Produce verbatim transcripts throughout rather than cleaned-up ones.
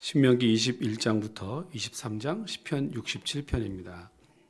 신명기 이십일 장부터 이십삼 장, 시편 육십칠 편입니다.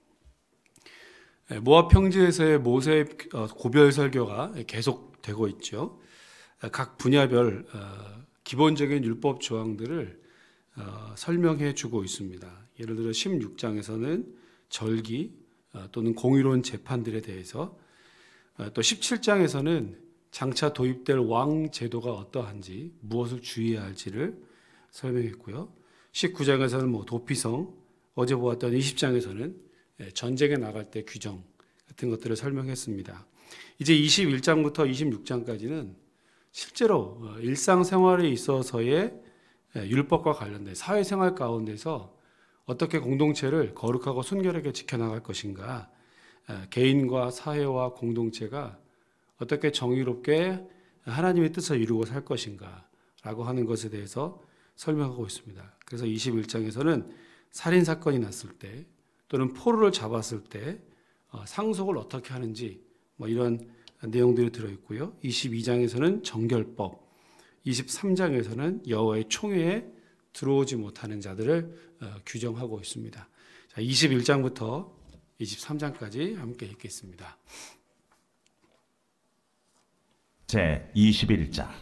모압 평지에서의 모세의 고별 설교가 계속되고 있죠. 각 분야별 기본적인 율법 조항들을 설명해 주고 있습니다. 예를 들어 십육 장에서는 절기 또는 공의로운 재판들에 대해서, 또 십칠 장에서는 장차 도입될 왕 제도가 어떠한지, 무엇을 주의해야 할지를 설명했고요. 십구 장에서는 뭐 도피성, 어제 보았던 이십 장에서는 전쟁에 나갈 때 규정 같은 것들을 설명했습니다. 이제 이십일 장부터 이십육 장까지는 실제로 일상생활에 있어서의 율법과 관련된 사회생활 가운데서 어떻게 공동체를 거룩하고 순결하게 지켜나갈 것인가, 개인과 사회와 공동체가 어떻게 정의롭게 하나님의 뜻을 이루고 살 것인가 라고 하는 것에 대해서 설명하고 있습니다. 그래서 이십일 장에서는 살인사건이 났을 때 또는 포로를 잡았을 때 상속을 어떻게 하는지 뭐 이런 내용들이 들어있고요. 이십이 장에서는 정결법, 이십삼 장에서는 여호와의 총회에 들어오지 못하는 자들을 규정하고 있습니다. 자, 이십일 장부터 이십삼 장까지 함께 읽겠습니다. 제이십일 장.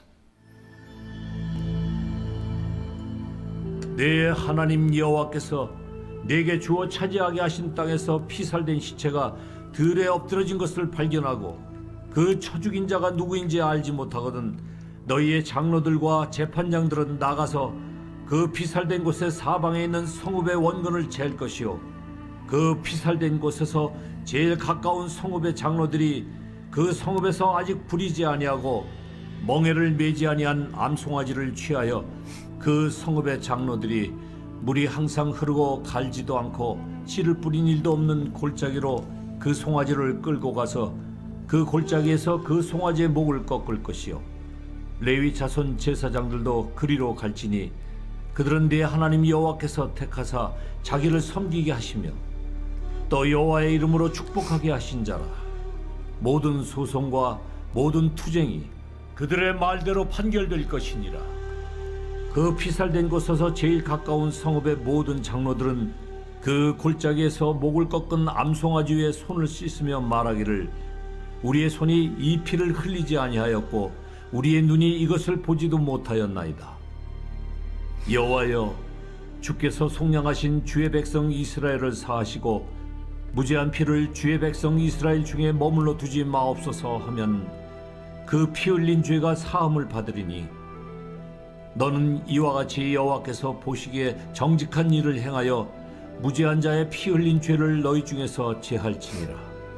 내 하나님 여호와께서 내게 주어 차지하게 하신 땅에서 피살된 시체가 들에 엎드러진 것을 발견하고 그 쳐 죽인 자가 누구인지 알지 못하거든 너희의 장로들과 재판장들은 나가서 그 피살된 곳의 사방에 있는 성읍의 원근을 잴 것이요, 그 피살된 곳에서 제일 가까운 성읍의 장로들이 그 성읍에서 아직 부리지 아니하고 멍에를 매지 아니한 암송아지를 취하여 그 성읍의 장로들이 물이 항상 흐르고 갈지도 않고 씨를 뿌린 일도 없는 골짜기로 그 송아지를 끌고 가서 그 골짜기에서 그 송아지의 목을 꺾을 것이요, 레위 자손 제사장들도 그리로 갈지니 그들은 네 하나님 여호와께서 택하사 자기를 섬기게 하시며 또 여호와의 이름으로 축복하게 하신 자라. 모든 소송과 모든 투쟁이 그들의 말대로 판결될 것이니라. 그 피살된 곳에서 제일 가까운 성읍의 모든 장로들은 그 골짜기에서 목을 꺾은 암송아지 위에 손을 씻으며 말하기를 우리의 손이 이 피를 흘리지 아니하였고 우리의 눈이 이것을 보지도 못하였나이다. 여호와여, 주께서 속량하신 주의 백성 이스라엘을 사하시고 무죄한 피를 주의 백성 이스라엘 중에 머물러 두지 마옵소서 하면 그 피 흘린 죄가 사함을 받으리니 너는 이와 같이 여호와께서 보시기에 정직한 일을 행하여 무죄한 자의 피 흘린 죄를 너희 중에서 제할지니라.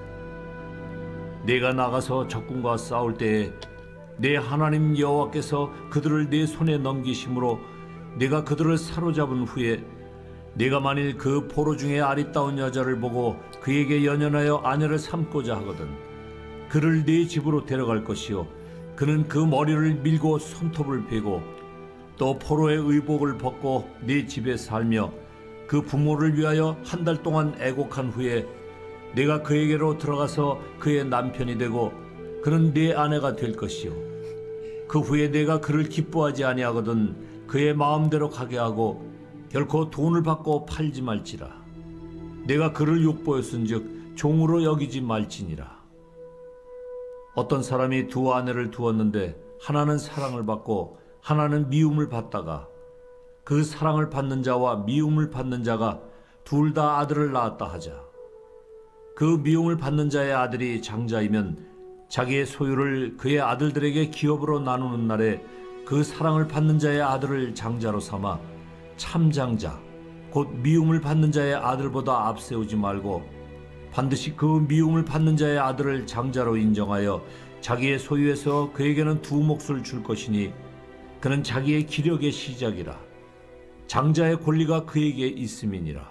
내가 나가서 적군과 싸울 때에 내 하나님 여호와께서 그들을 내 손에 넘기심으로 내가 그들을 사로잡은 후에 내가 만일 그 포로 중에 아리따운 여자를 보고 그에게 연연하여 아내를 삼고자 하거든 그를 네 집으로 데려갈 것이요, 그는 그 머리를 밀고 손톱을 베고 또 포로의 의복을 벗고 네 집에 살며 그 부모를 위하여 한 달 동안 애곡한 후에 내가 그에게로 들어가서 그의 남편이 되고 그는 네 아내가 될 것이요, 그 후에 내가 그를 기뻐하지 아니하거든 그의 마음대로 가게 하고 결코 돈을 받고 팔지 말지라. 내가 그를 욕보였은즉 종으로 여기지 말지니라. 어떤 사람이 두 아내를 두었는데 하나는 사랑을 받고 하나는 미움을 받다가 그 사랑을 받는 자와 미움을 받는 자가 둘 다 아들을 낳았다 하자. 그 미움을 받는 자의 아들이 장자이면 자기의 소유를 그의 아들들에게 기업으로 나누는 날에 그 사랑을 받는 자의 아들을 장자로 삼아 참장자 곧 미움을 받는 자의 아들보다 앞세우지 말고 반드시 그 미움을 받는 자의 아들을 장자로 인정하여 자기의 소유에서 그에게는 두 몫을 줄 것이니 그는 자기의 기력의 시작이라. 장자의 권리가 그에게 있음이니라.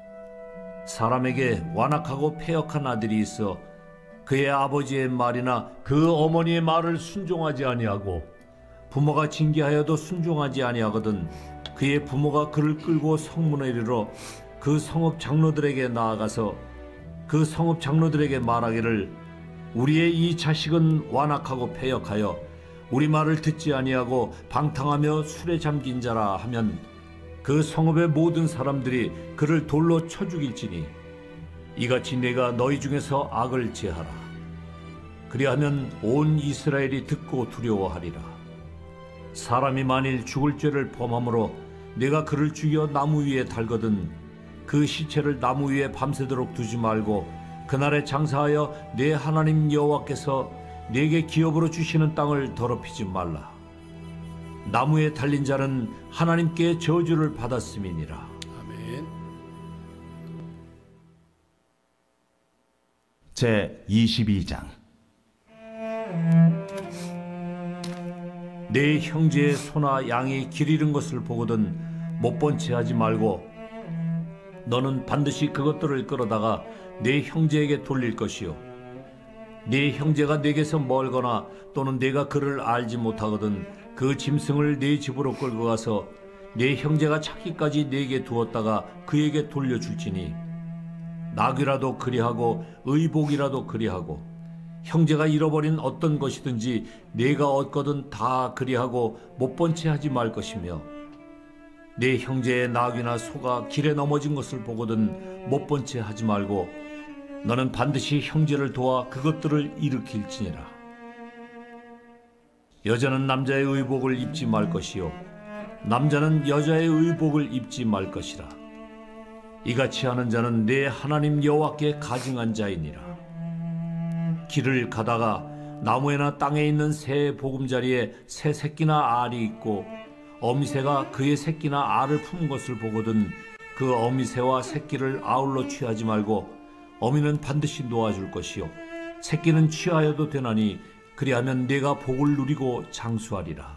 사람에게 완악하고 패역한 아들이 있어 그의 아버지의 말이나 그 어머니의 말을 순종하지 아니하고 부모가 징계하여도 순종하지 아니하거든 그의 부모가 그를 끌고 성문에 이르러 그 성읍 장로들에게 나아가서 그 성읍 장로들에게 말하기를 우리의 이 자식은 완악하고 패역하여 우리 말을 듣지 아니하고 방탕하며 술에 잠긴 자라 하면 그 성읍의 모든 사람들이 그를 돌로 쳐 죽일지니 이같이 내가 너희 중에서 악을 제하라. 그리하면 온 이스라엘이 듣고 두려워하리라. 사람이 만일 죽을 죄를 범함으로 내가 그를 죽여 나무 위에 달거든 그 시체를 나무 위에 밤새도록 두지 말고 그날에 장사하여 내 하나님 여호와께서 내게 기업으로 주시는 땅을 더럽히지 말라. 나무에 달린 자는 하나님께 저주를 받았음이니라. 아멘. 제이십이 장. 내 형제의 소나 양이 길 잃은 것을 보거든 못 본 채 하지 말고 너는 반드시 그것들을 끌어다가 내 형제에게 돌릴 것이요 네 형제가 내게서 멀거나 또는 내가 그를 알지 못하거든 그 짐승을 네 집으로 끌고 가서 네 형제가 찾기까지 네게 두었다가 그에게 돌려줄지니 낙이라도 그리하고 의복이라도 그리하고 형제가 잃어버린 어떤 것이든지 네가 얻거든 다 그리하고 못 본 채 하지 말 것이며 네 형제의 낙이나 소가 길에 넘어진 것을 보거든 못 본 채 하지 말고 너는 반드시 형제를 도와 그것들을 일으킬지니라. 여자는 남자의 의복을 입지 말 것이요 남자는 여자의 의복을 입지 말 것이라. 이같이 하는 자는 내 하나님 여호와께 가증한 자이니라. 길을 가다가 나무에나 땅에 있는 새 보금자리에 새 새끼나 알이 있고 어미새가 그의 새끼나 알을 품은 것을 보거든 그 어미새와 새끼를 아울러 취하지 말고 어미는 반드시 놓아줄 것이요 새끼는 취하여도 되나니 그리하면 네가 복을 누리고 장수하리라.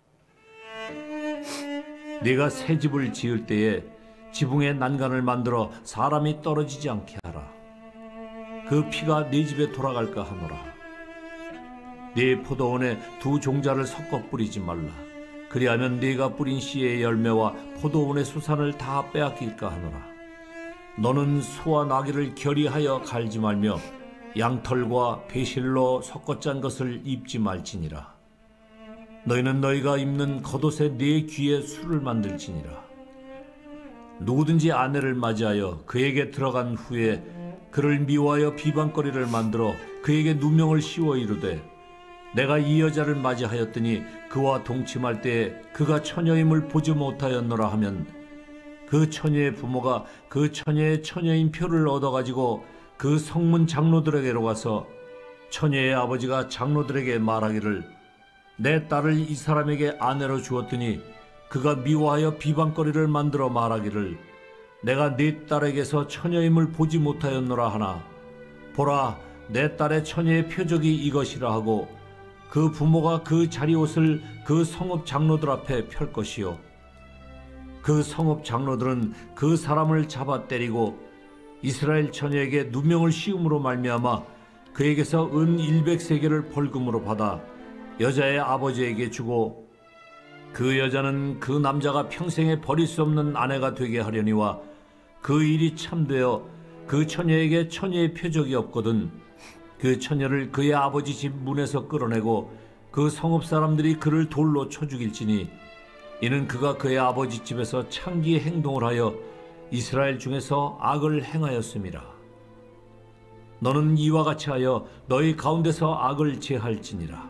네가 새 집을 지을 때에 지붕에 난간을 만들어 사람이 떨어지지 않게 하라. 그 피가 네 집에 돌아갈까 하노라. 네 포도원에 두 종자를 섞어 뿌리지 말라. 그리하면 네가 뿌린 씨의 열매와 포도원의 수산을 다 빼앗길까 하노라. 너는 소와 나귀를 결의하여 갈지 말며 양털과 배실로 섞어 짠 것을 입지 말지니라. 너희는 너희가 입는 겉옷에 네 귀에 술을 만들지니라. 누구든지 아내를 맞이하여 그에게 들어간 후에 그를 미워하여 비방거리를 만들어 그에게 누명을 씌워 이르되 내가 이 여자를 맞이하였더니 그와 동침할 때에 그가 처녀임을 보지 못하였노라 하면 그 처녀의 부모가 그 처녀의 처녀인 표를 얻어가지고 그 성문 장로들에게로 가서 처녀의 아버지가 장로들에게 말하기를 내 딸을 이 사람에게 아내로 주었더니 그가 미워하여 비방거리를 만들어 말하기를 내가 네 딸에게서 처녀임을 보지 못하였노라 하나 보라 내 딸의 처녀의 표적이 이것이라 하고 그 부모가 그 자리옷을 그 성읍 장로들 앞에 펼 것이요 그 성읍 장로들은 그 사람을 잡아 때리고 이스라엘 처녀에게 누명을 씌움으로 말미암아 그에게서 은 일백 세겔을 벌금으로 받아 여자의 아버지에게 주고 그 여자는 그 남자가 평생에 버릴 수 없는 아내가 되게 하려니와 그 일이 참되어 그 처녀에게 처녀의 표적이 없거든 그 처녀를 그의 아버지 집 문에서 끌어내고 그 성읍 사람들이 그를 돌로 쳐 죽일지니 이는 그가 그의 아버지 집에서 창기의 행동을 하여 이스라엘 중에서 악을 행하였음이라. 너는 이와 같이 하여 너희 가운데서 악을 제할지니라.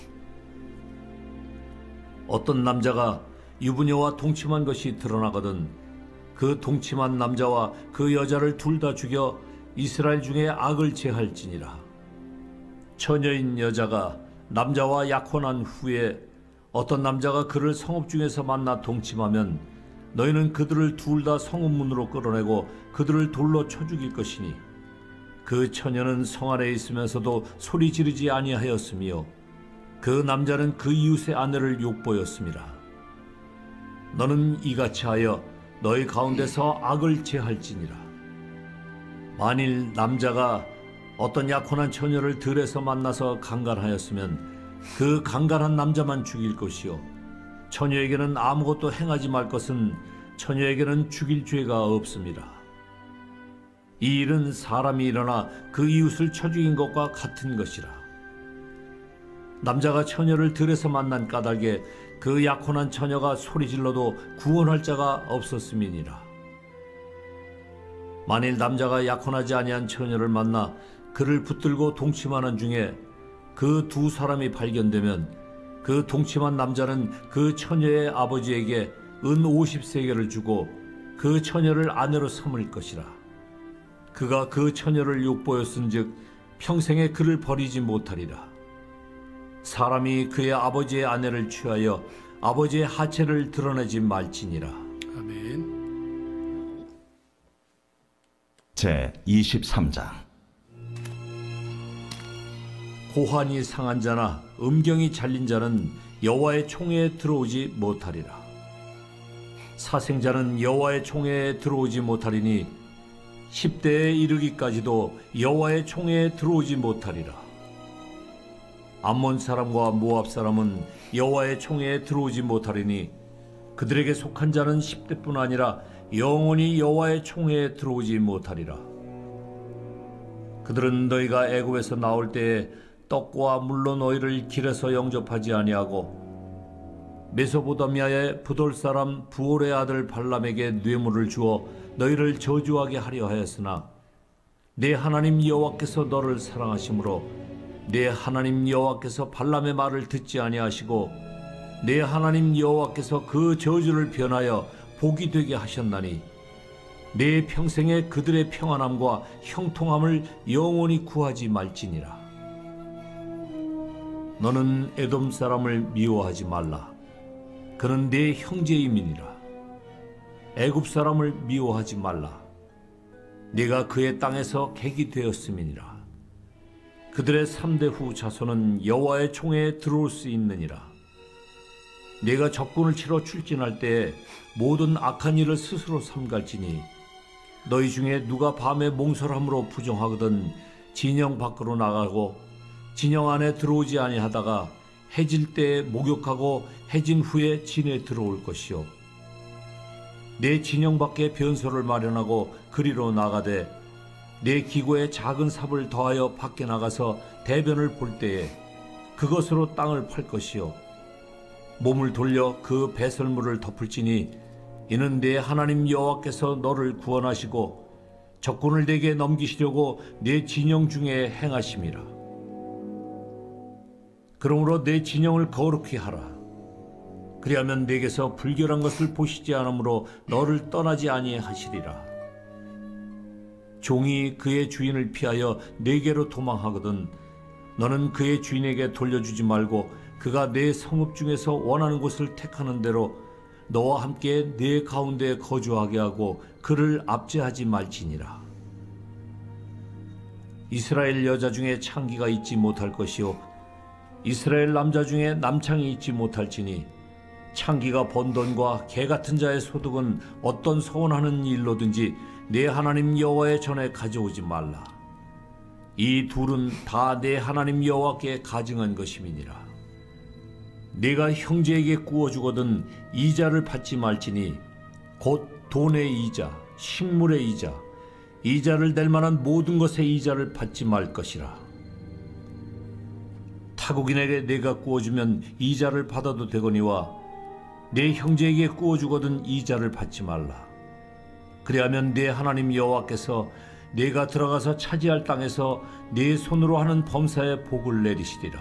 어떤 남자가 유부녀와 동침한 것이 드러나거든 그 동침한 남자와 그 여자를 둘 다 죽여 이스라엘 중에 악을 제할지니라. 처녀인 여자가 남자와 약혼한 후에 어떤 남자가 그를 성읍 중에서 만나 동침하면 너희는 그들을 둘 다 성읍 문으로 끌어내고 그들을 돌로 쳐 죽일 것이니 그 처녀는 성 안에 있으면서도 소리 지르지 아니하였으며 그 남자는 그 이웃의 아내를 욕보였음이라. 너는 이같이 하여 너희 가운데서 악을 제할지니라. 만일 남자가 어떤 약혼한 처녀를 들에서 만나서 강간하였으면 그 강간한 남자만 죽일 것이요 처녀에게는 아무것도 행하지 말 것은 처녀에게는 죽일 죄가 없습니다. 이 일은 사람이 일어나 그 이웃을 쳐 죽인 것과 같은 것이라. 남자가 처녀를 들에서 만난 까닭에 그 약혼한 처녀가 소리질러도 구원할 자가 없었음이니라. 만일 남자가 약혼하지 아니한 처녀를 만나 그를 붙들고 동침하는 중에 그 두 사람이 발견되면 그 동침한 남자는 그 처녀의 아버지에게 은 오십 세겔을 주고 그 처녀를 아내로 삼을 것이라. 그가 그 처녀를 욕보였은즉 평생에 그를 버리지 못하리라. 사람이 그의 아버지의 아내를 취하여 아버지의 하체를 드러내지 말지니라. 아멘. 제이십삼 장. 고환이 상한 자나 음경이 잘린 자는 여호와의 총회에 들어오지 못하리라. 사생자는 여호와의 총회에 들어오지 못하리니 십 대에 이르기까지도 여호와의 총회에 들어오지 못하리라. 암몬 사람과 모압 사람은 여호와의 총회에 들어오지 못하리니 그들에게 속한 자는 십 대뿐 아니라 영원히 여호와의 총회에 들어오지 못하리라. 그들은 너희가 애굽에서 나올 때에 떡과 물로 너희를 길에서 영접하지 아니하고 메소포타미아의 부돌 사람 부올의 아들 발람에게 뇌물을 주어 너희를 저주하게 하려 하였으나 내 하나님 여호와께서 너를 사랑하심으로 내 하나님 여호와께서 발람의 말을 듣지 아니하시고 내 하나님 여호와께서 그 저주를 변하여 복이 되게 하셨나니 내 평생에 그들의 평안함과 형통함을 영원히 구하지 말지니라. 너는 에돔 사람을 미워하지 말라. 그는 내 형제임이니라. 애굽 사람을 미워하지 말라. 네가 그의 땅에서 객이 되었음이니라. 그들의 삼 대 후 자손은 여호와의 총회에 들어올 수 있느니라. 네가 적군을 치러 출진할 때에 모든 악한 일을 스스로 삼갈지니 너희 중에 누가 밤에 몽설함으로 부정하거든 진영 밖으로 나가고 진영 안에 들어오지 아니하다가 해질 때에 목욕하고 해진 후에 진에 들어올 것이요 내 진영 밖에 변소를 마련하고 그리로 나가되 내 기고에 작은 삽을 더하여 밖에 나가서 대변을 볼 때에 그것으로 땅을 팔 것이요 몸을 돌려 그 배설물을 덮을지니 이는 내 하나님 여호와께서 너를 구원하시고 적군을 내게 넘기시려고 내 진영 중에 행하심이라. 그러므로 내 진영을 거룩히 하라. 그리하면 내게서 불결한 것을 보시지 않으므로 너를 떠나지 아니하시리라. 종이 그의 주인을 피하여 내게로 도망하거든 너는 그의 주인에게 돌려주지 말고 그가 내 성읍 중에서 원하는 곳을 택하는 대로 너와 함께 내 가운데 거주하게 하고 그를 압제하지 말지니라. 이스라엘 여자 중에 창기가 있지 못할 것이요 이스라엘 남자 중에 남창이 있지 못할지니 창기가 번 돈과 개 같은 자의 소득은 어떤 소원하는 일로든지 내 하나님 여호와의 전에 가져오지 말라. 이 둘은 다 내 하나님 여호와께 가증한 것임이니라. 네가 형제에게 구워주거든 이자를 받지 말지니 곧 돈의 이자, 식물의 이자, 이자를 낼 만한 모든 것의 이자를 받지 말 것이라. 타국인에게 내가 구워주면 이자를 받아도 되거니와 내 형제에게 구워주거든 이자를 받지 말라. 그리하면 내 하나님 여호와께서 내가 들어가서 차지할 땅에서 내 손으로 하는 범사에 복을 내리시리라.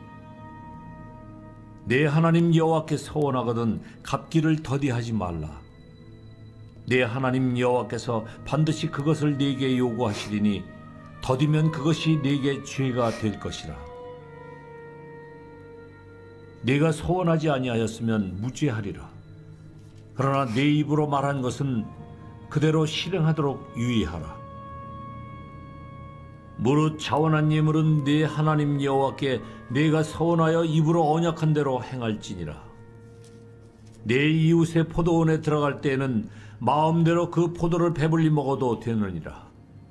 내 하나님 여호와께 서원하거든 갚기를 더디하지 말라. 내 하나님 여호와께서 반드시 그것을 네게 요구하시리니 더디면 그것이 네게 죄가 될 것이라. 네가 서원하지 아니하였으면 무죄하리라. 그러나 내 입으로 말한 것은 그대로 실행하도록 유의하라. 무릇 자원한 예물은 네 하나님 여호와께 네가 서원하여 입으로 언약한 대로 행할지니라. 내 이웃의 포도원에 들어갈 때에는 마음대로 그 포도를 배불리 먹어도 되느니라.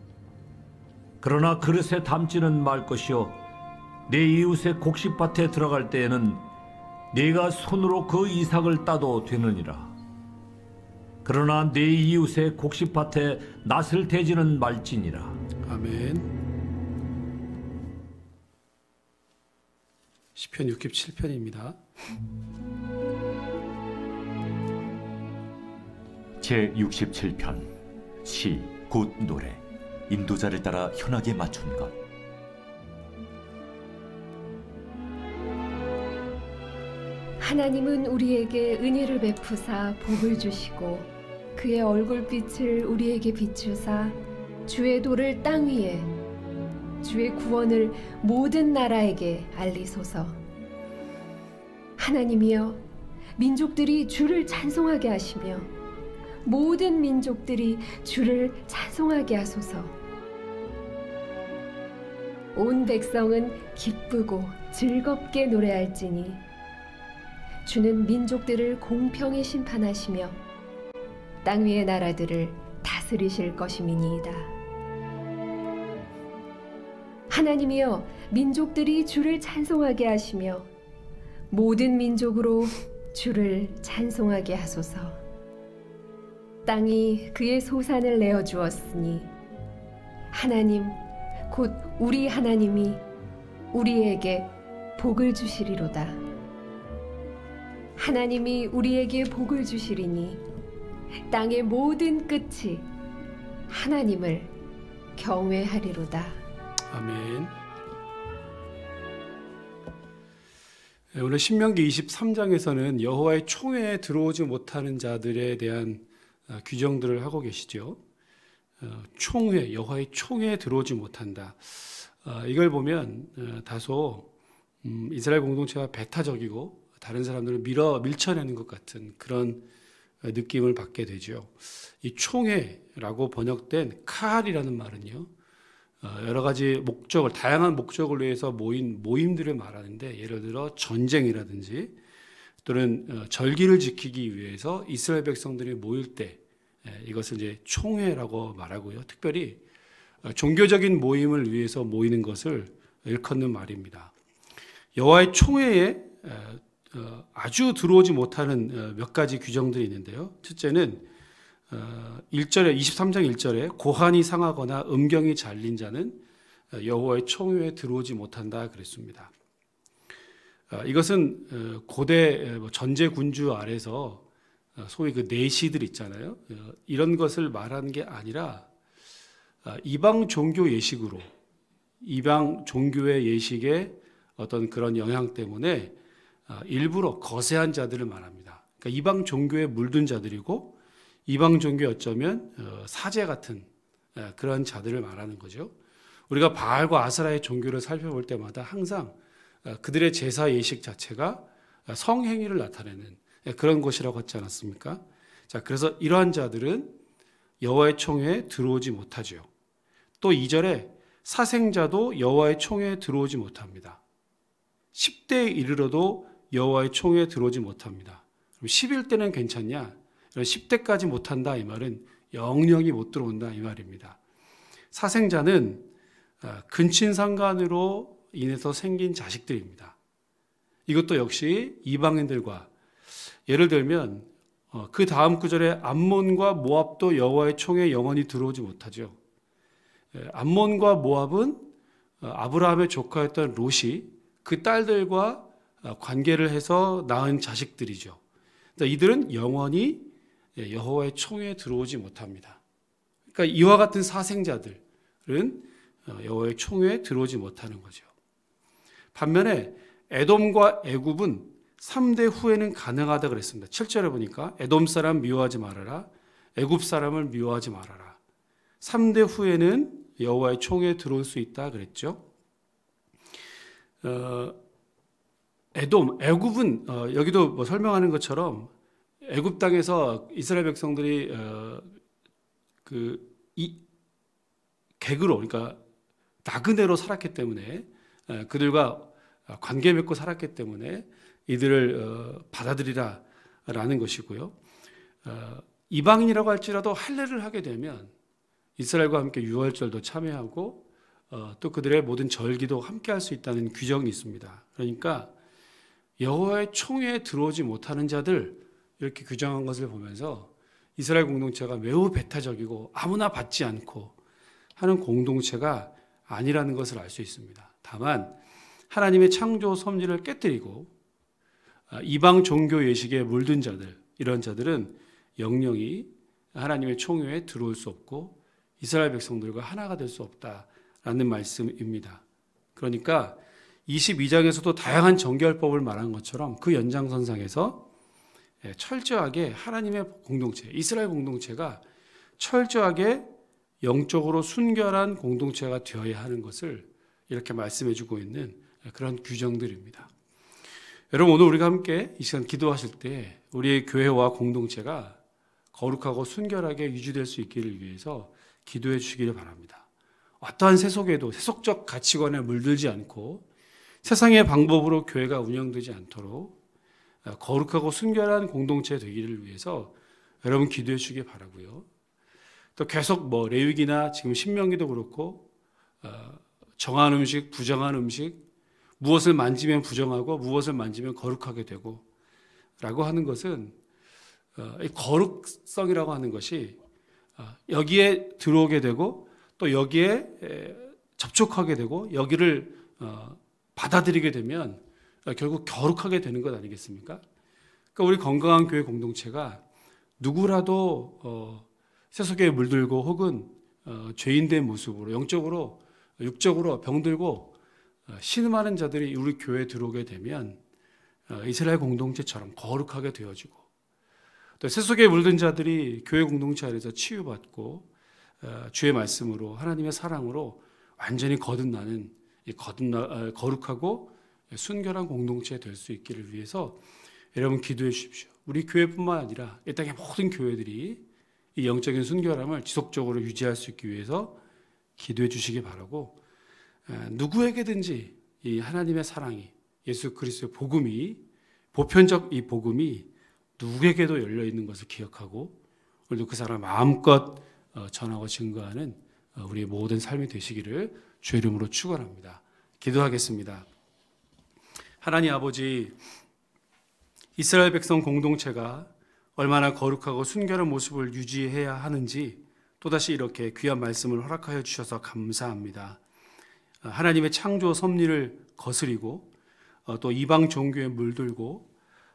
그러나 그릇에 담지는 말 것이요 내 이웃의 곡식밭에 들어갈 때에는 네가 손으로 그 이삭을 따도 되느니라. 그러나 내 이웃의 곡식밭에 낫을 대지는 말지니라. 아멘. 시편 육십칠 편입니다. 제육십칠 편 시 곧 노래 인도자를 따라 현악에 맞춘 것. 하나님은 우리에게 은혜를 베푸사 복을 주시고 그의 얼굴빛을 우리에게 비추사 주의 도를 땅 위에 주의 구원을 모든 나라에게 알리소서. 하나님이여, 민족들이 주를 찬송하게 하시며 모든 민족들이 주를 찬송하게 하소서. 온 백성은 기쁘고 즐겁게 노래할지니 주는 민족들을 공평히 심판하시며 땅 위의 나라들을 다스리실 것임이니이다. 하나님이여, 민족들이 주를 찬송하게 하시며 모든 민족으로 주를 찬송하게 하소서. 땅이 그의 소산을 내어 주었으니 하나님 곧 우리 하나님이 우리에게 복을 주시리로다. 하나님이 우리에게 복을 주시리니 땅의 모든 끝이 하나님을 경외하리로다. 아멘. 오늘 신명기 이십삼 장에서는 여호와의 총회에 들어오지 못하는 자들에 대한 규정들을 하고 계시죠. 총회, 여호와의 총회에 들어오지 못한다. 이걸 보면 다소 이스라엘 공동체가 배타적이고 다른 사람들을 밀어 밀쳐내는 것 같은 그런 느낌을 받게 되죠. 이 총회라고 번역된 카할이라는 말은요, 여러 가지 목적을, 다양한 목적을 위해서 모인 모임들을 말하는데, 예를 들어 전쟁이라든지 또는 절기를 지키기 위해서 이스라엘 백성들이 모일 때 이것을 이제 총회라고 말하고요. 특별히 종교적인 모임을 위해서 모이는 것을 일컫는 말입니다. 여호와의 총회에 아주 들어오지 못하는 몇 가지 규정들이 있는데요. 첫째는 일 절에 이십삼 장 일 절에 고환이 상하거나 음경이 잘린 자는 여호와의 총회에 들어오지 못한다 그랬습니다. 이것은 고대 전제 군주 아래서 소위 그 내시들 있잖아요. 이런 것을 말하는 게 아니라 이방 종교 예식으로, 이방 종교의 예식의 어떤 그런 영향 때문에 일부러 거세한 자들을 말합니다. 그러니까 이방 종교에 물든 자들이고 이방 종교에 어쩌면 사제 같은 그런 자들을 말하는 거죠. 우리가 바알과 아스라의 종교를 살펴볼 때마다 항상 그들의 제사 예식 자체가 성행위를 나타내는 그런 것이라고 하지 않았습니까? 자, 그래서 이러한 자들은 여호와의 총회에 들어오지 못하죠. 또 이 절에 사생자도 여호와의 총회에 들어오지 못합니다. 십 대에 이르러도 여호와의 총회에 들어오지 못합니다. 그럼 십일 대는 괜찮냐? 십 대까지 못한다 이 말은 영영이 못 들어온다 이 말입니다. 사생자는 근친상간으로 인해서 생긴 자식들입니다. 이것도 역시 이방인들과, 예를 들면 그 다음 구절에 암몬과 모압도 여호와의 총회에 영원히 들어오지 못하죠. 암몬과 모압은 아브라함의 조카였던 롯이 그 딸들과 관계를 해서 낳은 자식들이죠. 이들은 영원히 여호와의 총회에 들어오지 못합니다. 그러니까 이와 같은 사생자들은 여호와의 총회에 들어오지 못하는 거죠. 반면에 에돔과 애굽은 삼 대 후에는 가능하다 그랬습니다. 칠 절에 보니까 에돔 사람 미워하지 말아라, 애굽 사람을 미워하지 말아라. 삼 대 후에는 여호와의 총회에 들어올 수 있다 그랬죠. 어, 에돔, 애굽은 어, 여기도 뭐 설명하는 것처럼 애굽 땅에서 이스라엘 백성들이 어, 그 이 객으로, 그러니까 나그네로 살았기 때문에, 에, 그들과 관계 맺고 살았기 때문에 이들을 어, 받아들이라라는 것이고요. 어, 이방인이라고 할지라도 할례를 하게 되면 이스라엘과 함께 유월절도 참여하고 어, 또 그들의 모든 절기도 함께 할 수 있다는 규정이 있습니다. 그러니까 여호와의 총회에 들어오지 못하는 자들, 이렇게 규정한 것을 보면서 이스라엘 공동체가 매우 배타적이고 아무나 받지 않고 하는 공동체가 아니라는 것을 알 수 있습니다. 다만 하나님의 창조 섭리를 깨뜨리고 이방 종교 예식에 물든 자들, 이런 자들은 영영이 하나님의 총회에 들어올 수 없고 이스라엘 백성들과 하나가 될 수 없다라는 말씀입니다. 그러니까 이십이 장에서도 다양한 정결법을 말한 것처럼 그 연장선상에서 철저하게 하나님의 공동체, 이스라엘 공동체가 철저하게 영적으로 순결한 공동체가 되어야 하는 것을 이렇게 말씀해주고 있는 그런 규정들입니다. 여러분, 오늘 우리가 함께 이 시간 기도하실 때 우리의 교회와 공동체가 거룩하고 순결하게 유지될 수 있기를 위해서 기도해 주시기를 바랍니다. 어떠한 세속에도 세속적 가치관에 물들지 않고 세상의 방법으로 교회가 운영되지 않도록 거룩하고 순결한 공동체 되기를 위해서 여러분 기도해 주시기 바라고요. 또 계속 뭐 레위기나 지금 신명기도 그렇고 정한 음식, 부정한 음식, 무엇을 만지면 부정하고 무엇을 만지면 거룩하게 되고 라고 하는 것은 거룩성이라고 하는 것이 여기에 들어오게 되고 또 여기에 접촉하게 되고 여기를 받아들이게 되면 결국 거룩하게 되는 것 아니겠습니까? 그러니까 우리 건강한 교회 공동체가 누구라도 세속에 물들고 혹은 죄인된 모습으로 영적으로 육적으로 병들고 신음하는 자들이 우리 교회에 들어오게 되면 이스라엘 공동체처럼 거룩하게 되어지고 또 세속에 물든 자들이 교회 공동체 안에서 치유받고 주의 말씀으로 하나님의 사랑으로 완전히 거듭나는 거듭나, 거룩하고 순결한 공동체 될 수 있기를 위해서 여러분 기도해 주십시오. 우리 교회뿐만 아니라 이 땅의 모든 교회들이 이 영적인 순결함을 지속적으로 유지할 수 있기 위해서 기도해 주시기 바라고, 누구에게든지 이 하나님의 사랑이, 예수 그리스도의 복음이, 보편적 이 복음이 누구에게도 열려 있는 것을 기억하고 오늘도 그 사람 마음껏 전하고 증거하는 우리의 모든 삶이 되시기를 주의 이름으로 축원합니다. 기도하겠습니다. 하나님 아버지, 이스라엘 백성 공동체가 얼마나 거룩하고 순결한 모습을 유지해야 하는지 또다시 이렇게 귀한 말씀을 허락하여 주셔서 감사합니다. 하나님의 창조 섭리를 거스리고 또 이방 종교에 물들고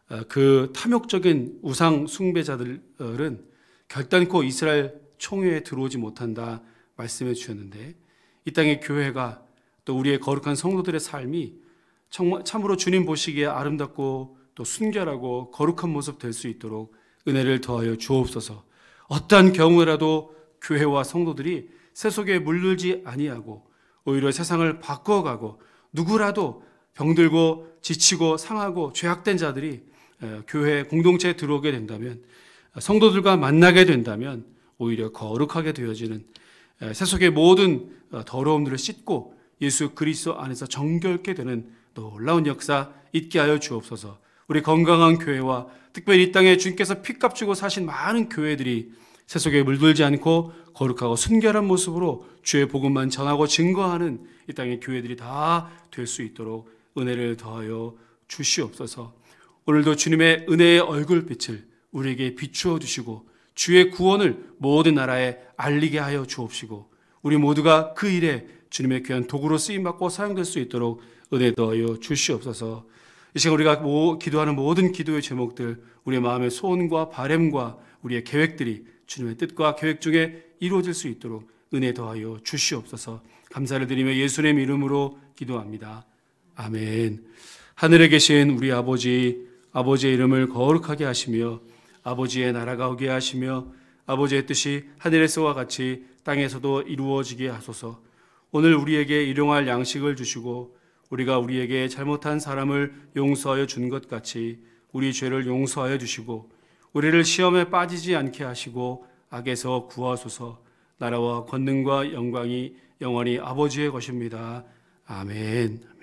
그 탐욕적인 우상 숭배자들은 결단코 이스라엘 총회에 들어오지 못한다 말씀해 주셨는데, 이 땅의 교회가 또 우리의 거룩한 성도들의 삶이 정말 참으로 주님 보시기에 아름답고 또 순결하고 거룩한 모습 될 수 있도록 은혜를 더하여 주옵소서. 어떠한 경우라도 교회와 성도들이 세속에 물들지 아니하고 오히려 세상을 바꿔가고 누구라도 병들고 지치고 상하고 죄악된 자들이 교회 공동체에 들어오게 된다면, 성도들과 만나게 된다면 오히려 거룩하게 되어지는, 세속의 모든 더러움들을 씻고 예수 그리스도 안에서 정결케 되는 놀라운 역사 있게 하여 주옵소서. 우리 건강한 교회와 특별히 이 땅에 주님께서 피값 주고 사신 많은 교회들이 세속에 물들지 않고 거룩하고 순결한 모습으로 주의 복음만 전하고 증거하는 이 땅의 교회들이 다 될 수 있도록 은혜를 더하여 주시옵소서. 오늘도 주님의 은혜의 얼굴빛을 우리에게 비추어 주시고 주의 구원을 모든 나라에 알리게 하여 주옵시고 우리 모두가 그 일에 주님의 귀한 도구로 쓰임받고 사용될 수 있도록 은혜 더하여 주시옵소서. 이 시간 우리가 기도하는 모든 기도의 제목들, 우리의 마음의 소원과 바램과 우리의 계획들이 주님의 뜻과 계획 중에 이루어질 수 있도록 은혜 더하여 주시옵소서. 감사를 드리며 예수님 이름으로 기도합니다. 아멘. 하늘에 계신 우리 아버지, 아버지의 이름을 거룩하게 하시며 아버지의 나라가 오게 하시며 아버지의 뜻이 하늘에서와 같이 땅에서도 이루어지게 하소서. 오늘 우리에게 일용할 양식을 주시고 우리가 우리에게 잘못한 사람을 용서하여 준 것 같이 우리 죄를 용서하여 주시고 우리를 시험에 빠지지 않게 하시고 악에서 구하소서. 나라와 권능과 영광이 영원히 아버지의 것입니다. 아멘.